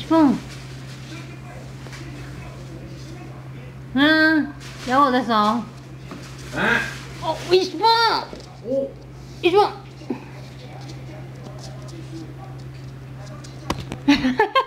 嗯，咬我的手。 哎， 哦，一棒， 哦， 一棒。